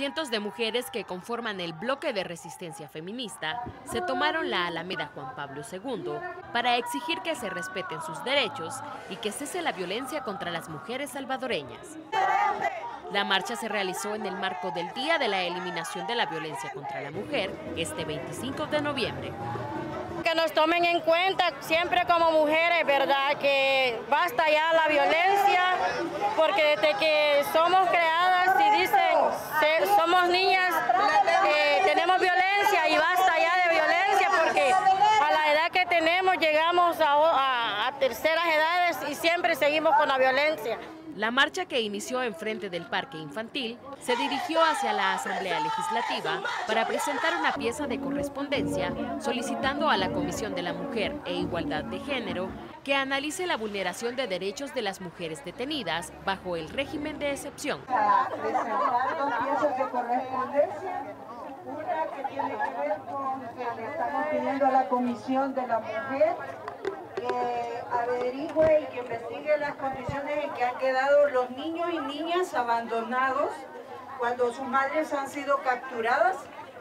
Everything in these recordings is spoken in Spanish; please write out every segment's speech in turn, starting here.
Cientos de mujeres que conforman el bloque de resistencia feminista se tomaron la Alameda Juan Pablo II para exigir que se respeten sus derechos y que cese la violencia contra las mujeres salvadoreñas. La marcha se realizó en el marco del Día de la Eliminación de la Violencia contra la Mujer, este 25 de noviembre. Que nos tomen en cuenta siempre como mujeres, ¿verdad? Que basta ya la violencia, porque desde que somos creadas y dicen somos niñas, tenemos violencia y basta ya de violencia, porque a la edad que tenemos llegamos a terceras edades y siempre seguimos con la violencia. La marcha, que inició enfrente del Parque Infantil, se dirigió hacia la Asamblea Legislativa para presentar una pieza de correspondencia solicitando a la Comisión de la Mujer e Igualdad de Género que analice la vulneración de derechos de las mujeres detenidas bajo el régimen de excepción. A presentar dos piezas de correspondencia, una que tiene que ver con que le estamos pidiendo a la Comisión de la Mujer que averigüe y que investigue las condiciones en que han quedado los niños y niñas abandonados cuando sus madres han sido capturadas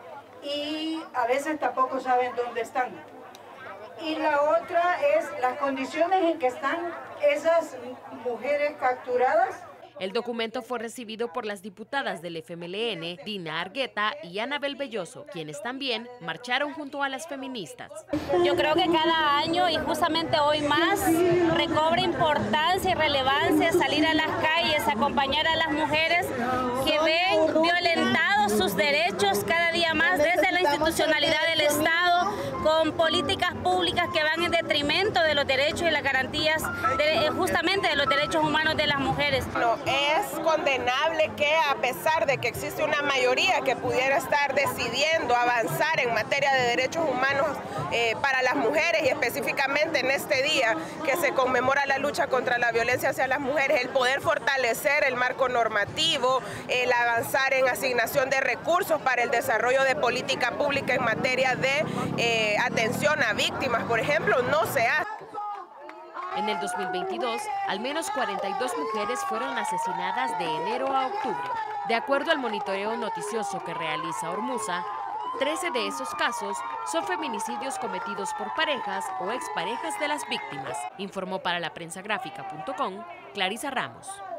y a veces tampoco saben dónde están. Y la otra es las condiciones en que están esas mujeres capturadas. El documento fue recibido por las diputadas del FMLN, Dina Argueta y Anabel Belloso, quienes también marcharon junto a las feministas. Yo creo que cada año, y justamente hoy más, recobra importancia y relevancia salir a las calles, acompañar a las mujeres que ven violentados sus derechos cada día más desde la institucionalidad del Estado, con políticas públicas que van en detrimento de los derechos y las garantías justamente de los derechos humanos de las mujeres. No es condenable que, a pesar de que existe una mayoría que pudiera estar decidiendo avanzar en materia de derechos humanos para las mujeres, y específicamente en este día que se conmemora la lucha contra la violencia hacia las mujeres, el poder fortalecer el marco normativo, el avanzar en asignación de recursos para el desarrollo de política pública en materia de atención a víctimas, por ejemplo, no se hace. En el 2022, al menos 42 mujeres fueron asesinadas de enero a octubre. De acuerdo al monitoreo noticioso que realiza Ormusa, 13 de esos casos son feminicidios cometidos por parejas o exparejas de las víctimas, informó para laprensagráfica.com Clarisa Ramos.